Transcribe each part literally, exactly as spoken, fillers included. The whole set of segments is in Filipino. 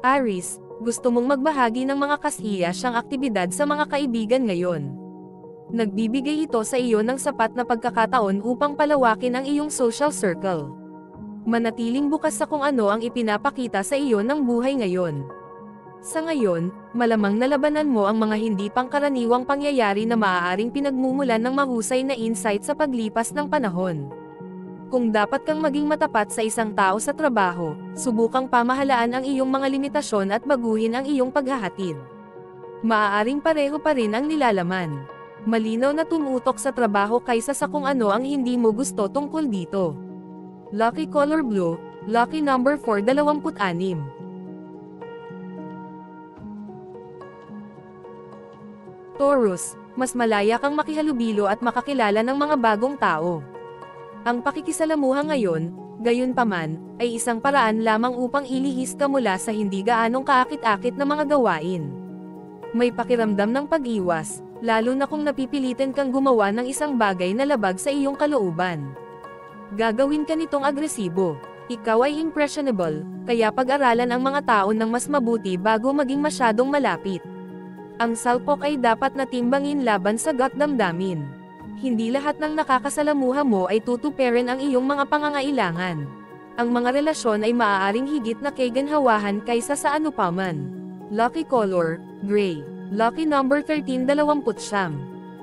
Aries, gusto mong magbahagi ng mga kasiyasyang aktibidad sa mga kaibigan ngayon. Nagbibigay ito sa iyo ng sapat na pagkakataon upang palawakin ang iyong social circle. Manatiling bukas sa kung ano ang ipinapakita sa iyo ng buhay ngayon. Sa ngayon, malamang nalabanan mo ang mga hindi pangkaraniwang pangyayari na maaaring pinagmumulan ng mahusay na insight sa paglipas ng panahon. Kung dapat kang maging matapat sa isang tao sa trabaho, subukang pamahalaan ang iyong mga limitasyon at baguhin ang iyong paghahatid. Maaaring pareho pa rin ang nilalaman. Malinaw na tumutok sa trabaho kaysa sa kung ano ang hindi mo gusto tungkol dito. Lucky color blue, lucky number four twenty-six. Taurus, mas malaya kang makihalubilo at makakilala ng mga bagong tao. Ang pakikisalamuha ngayon, gayunpaman, ay isang paraan lamang upang ilihis ka mula sa hindi gaanong kaakit-akit na mga gawain. May pakiramdam ng pag-iwas, lalo na kung napipilitin kang gumawa ng isang bagay na labag sa iyong kalooban. Gagawin ka nitong agresibo. Ikaw ay impressionable, kaya pag-aralan ang mga tao ng mas mabuti bago maging masyadong malapit. Ang salpok ay dapat na timbangin laban sa gut damdamin. Hindi lahat ng nakakasalamuha mo ay tutuparin ang iyong mga pangangailangan. Ang mga relasyon ay maaaring higit na kayganhawahan kaysa sa anupaman. Lucky color, gray. Lucky number thirteen twenty-nine.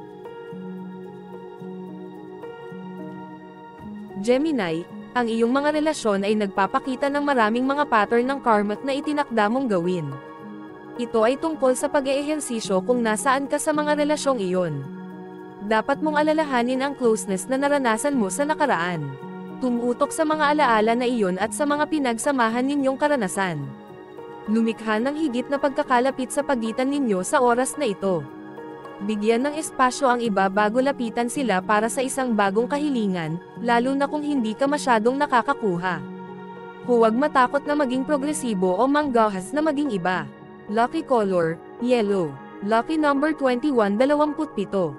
Gemini, ang iyong mga relasyon ay nagpapakita ng maraming mga pattern ng karma na itinakda mong gawin. Ito ay tungkol sa pag-eehersisyo kung nasaan ka sa mga relasyong iyon. Dapat mong alalahanin ang closeness na naranasan mo sa nakaraan. Tumutok sa mga alaala na iyon at sa mga pinagsamahan ninyong karanasan. Lumikha ng higit na pagkakalapit sa pagitan ninyo sa oras na ito. Bigyan ng espasyo ang iba bago lapitan sila para sa isang bagong kahilingan, lalo na kung hindi ka masyadong nakakakuha. Huwag matakot na maging progresibo o manggahas na maging iba. Lucky color, yellow. Lucky number twenty-one twenty-seven.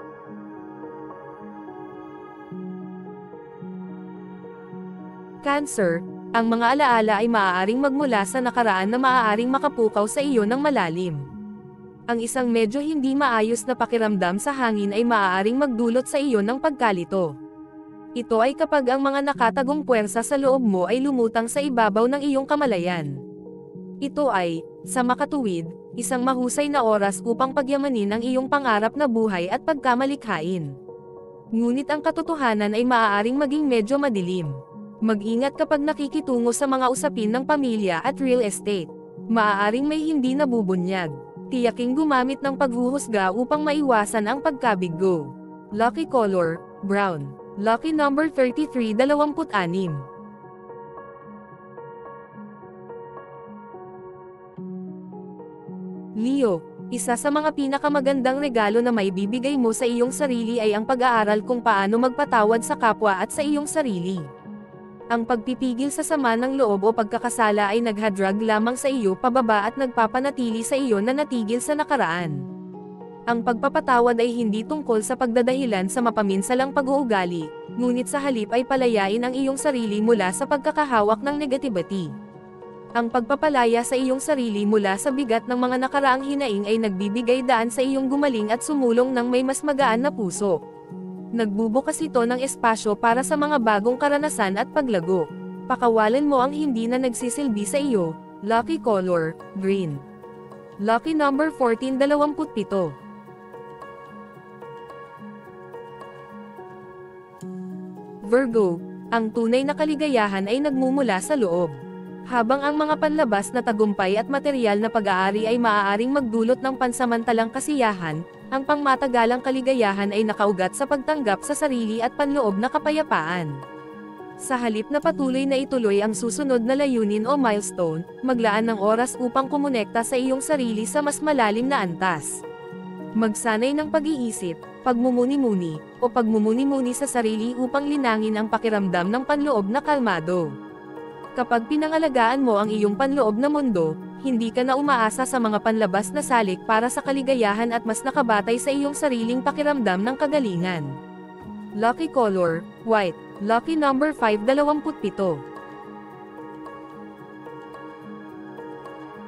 Cancer, ang mga alaala ay maaaring magmula sa nakaraan na maaaring makapukaw sa iyo ng malalim. Ang isang medyo hindi maayos na pakiramdam sa hangin ay maaaring magdulot sa iyo ng pagkalito. Ito ay kapag ang mga nakatagong puwersa sa loob mo ay lumutang sa ibabaw ng iyong kamalayan. Ito ay, sa makatuwid, isang mahusay na oras upang pagyamanin ang iyong pangarap na buhay at pagkamalikhain. Ngunit ang katotohanan ay maaaring maging medyo madilim. Mag-ingat kapag nakikitungo sa mga usapin ng pamilya at real estate. Maaaring may hindi nabubunyag. Tiyaking gumamit ng paghuhusga upang maiwasan ang pagkabiggo. Lucky color, brown. Lucky number thirty-three twenty-six. Leo, isa sa mga pinakamagandang regalo na may bibigay mo sa iyong sarili ay ang pag-aaral kung paano magpatawad sa kapwa at sa iyong sarili. Ang pagpipigil sa sama ng loob o pagkakasala ay naghadrag lamang sa iyo pababa at nagpapanatili sa iyo na natigil sa nakaraan. Ang pagpapatawad ay hindi tungkol sa pagdadahilan sa mapaminsalang pag-uugali, ngunit sa halip ay palayain ang iyong sarili mula sa pagkakahawak ng negativity. Ang pagpapalaya sa iyong sarili mula sa bigat ng mga nakaraang hinaing ay nagbibigay daan sa iyong gumaling at sumulong ng may mas magaan na puso. Nagbubukas ito ng espasyo para sa mga bagong karanasan at paglago. Pakawalan mo ang hindi na nagsisilbi sa iyo. Lucky color, green. Lucky number fourteen twenty-seven. Virgo, ang tunay na kaligayahan ay nagmumula sa loob. Habang ang mga panlabas na tagumpay at material na pag-aari ay maaaring magdulot ng pansamantalang kasiyahan, ang pangmatagalang kaligayahan ay nakaugat sa pagtanggap sa sarili at panloob na kapayapaan. Sa halip na patuloy na ituloy ang susunod na layunin o milestone, maglaan ng oras upang kumonekta sa iyong sarili sa mas malalim na antas. Magsanay ng pag-iisip, pagmumuni-muni, o pagmumuni-muni sa sarili upang linangin ang pakiramdam ng panloob na kalmado. Kapag pinangalagaan mo ang iyong panloob na mundo, hindi ka na umaasa sa mga panlabas na salik para sa kaligayahan at mas nakabatay sa iyong sariling pakiramdam ng kagalingan. Lucky color, white. Lucky number five twenty-seven.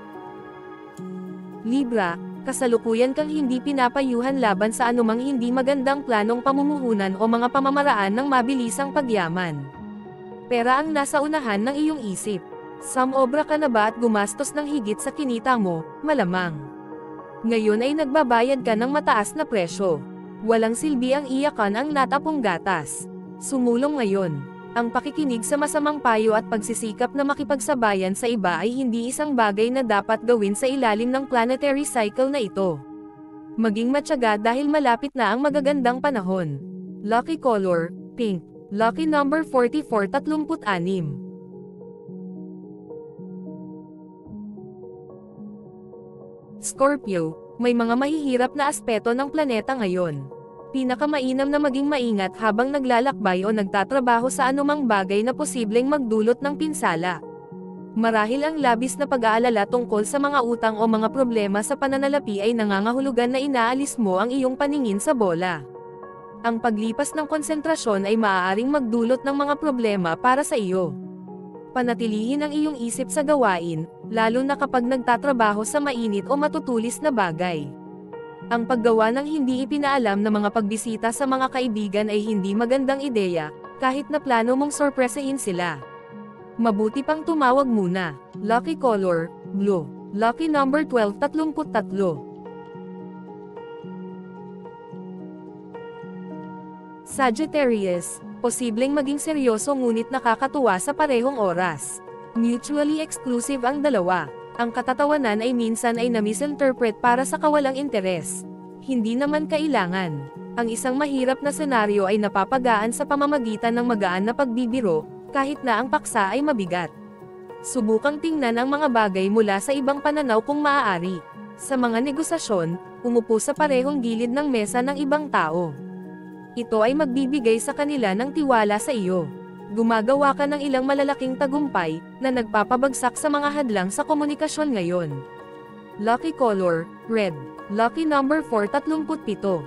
Libra, kasalukuyan kang hindi pinapayuhan laban sa anumang hindi magandang planong pamumuhunan o mga pamamaraan ng mabilisang pagyaman. Pera ang nasa unahan ng iyong isip. Sumobra ka na ba at gumastos ng higit sa kinita mo? Malamang. Ngayon ay nagbabayad ka ng mataas na presyo. Walang silbi ang iyakan ang natapong gatas. Sumulong ngayon. Ang pakikinig sa masamang payo at pagsisikap na makipagsabayan sa iba ay hindi isang bagay na dapat gawin sa ilalim ng planetary cycle na ito. Maging matyaga dahil malapit na ang magagandang panahon. Lucky color, pink. Lucky number forty-four, thirty-six. Scorpio, may mga mahihirap na aspeto ng planeta ngayon. Pinakamainam na maging maingat habang naglalakbay o nagtatrabaho sa anumang bagay na posibleng magdulot ng pinsala. Marahil ang labis na pag-aalala tungkol sa mga utang o mga problema sa pananalapi ay nangangahulugan na inaalis mo ang iyong paningin sa bola. Ang paglipas ng konsentrasyon ay maaaring magdulot ng mga problema para sa iyo. Panatilihin ang iyong isip sa gawain, lalo na kapag nagtatrabaho sa mainit o matutulis na bagay. Ang paggawa ng hindi ipinaalam na mga pagbisita sa mga kaibigan ay hindi magandang ideya, kahit na plano mong sorpresahin sila. Mabuti pang tumawag muna. Lucky color, blue. Lucky number twelve, thirty-three. Sagittarius, posibleng maging seryoso ngunit nakakatuwa sa parehong oras. Mutually exclusive ang dalawa. Ang katatawanan ay minsan ay na-misinterpret para sa kawalang interes. Hindi naman kailangan. Ang isang mahirap na senaryo ay napapagaan sa pamamagitan ng magaan na pagbibiro, kahit na ang paksa ay mabigat. Subukang tingnan ang mga bagay mula sa ibang pananaw kung maaari. Sa mga negosasyon, umupo sa parehong gilid ng mesa ng ibang tao. Ito ay magbibigay sa kanila ng tiwala sa iyo. Gumagawa ka ng ilang malalaking tagumpay, na nagpapabagsak sa mga hadlang sa komunikasyon ngayon. Lucky color, red. Lucky number four, thirty-seven.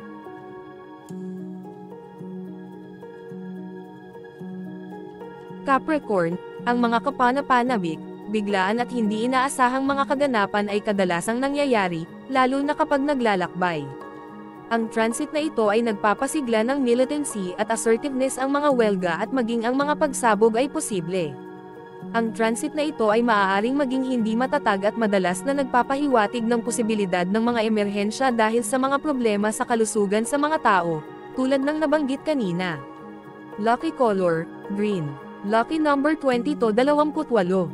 Capricorn, ang mga kapana-panabik, biglaan at hindi inaasahang mga kaganapan ay kadalasang nangyayari, lalo na kapag naglalakbay. Ang transit na ito ay nagpapasigla ng militancy at assertiveness ang mga welga at maging ang mga pagsabog ay posible. Ang transit na ito ay maaaring maging hindi matatag at madalas na nagpapahiwatig ng posibilidad ng mga emerhensya dahil sa mga problema sa kalusugan sa mga tao, tulad ng nabanggit kanina. Lucky color, green. Lucky number twenty-two, twenty-eight.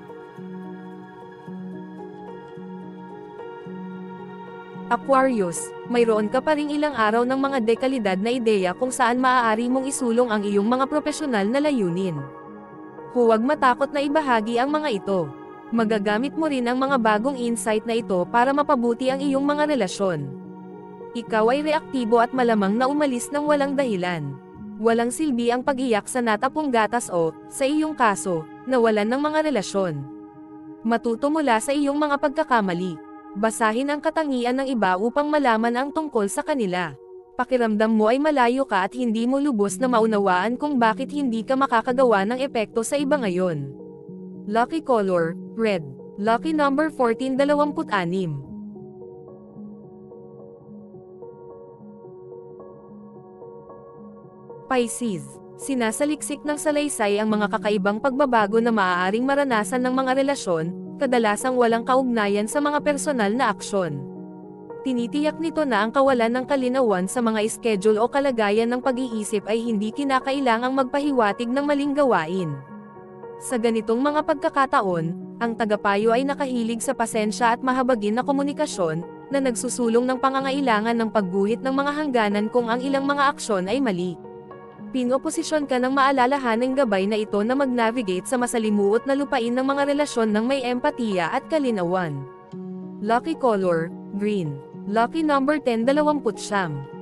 Aquarius, mayroon ka pa ring ilang araw ng mga dekalidad na ideya kung saan maaari mong isulong ang iyong mga propesyonal na layunin. Huwag matakot na ibahagi ang mga ito. Magagamit mo rin ang mga bagong insight na ito para mapabuti ang iyong mga relasyon. Ikaw ay reaktibo at malamang na umalis ng walang dahilan. Walang silbi ang pag-iyak sa natapong gatas o, sa iyong kaso, nawalan ng mga relasyon. Matuto mula sa iyong mga pagkakamali. Basahin ang katangian ng iba upang malaman ang tungkol sa kanila. Pakiramdam mo ay malayo ka at hindi mo lubos na maunawaan kung bakit hindi ka makakagawa ng epekto sa iba ngayon. Lucky color, red. Lucky number fourteen, twenty-six. Pisces, sinasaliksik ng salaysay ang mga kakaibang pagbabago na maaaring maranasan ng mga relasyon, kadalasang walang kaugnayan sa mga personal na aksyon. Tinitiyak nito na ang kawalan ng kalinawan sa mga schedule o kalagayan ng pag-iisip ay hindi kinakailangang magpahiwatig ng maling gawain. Sa ganitong mga pagkakataon, ang tagapayo ay nakahilig sa pasensya at mahabagin na komunikasyon, na nagsusulong ng pangangailangan ng pagguhit ng mga hangganan kung ang ilang mga aksyon ay mali. Pinoposisyon ka ng maalalahaning gabay na ito na mag-navigate sa masalimuot na lupain ng mga relasyon ng may empatiya at kalinawan. Lucky color, green. Lucky number ten, twenty-nine.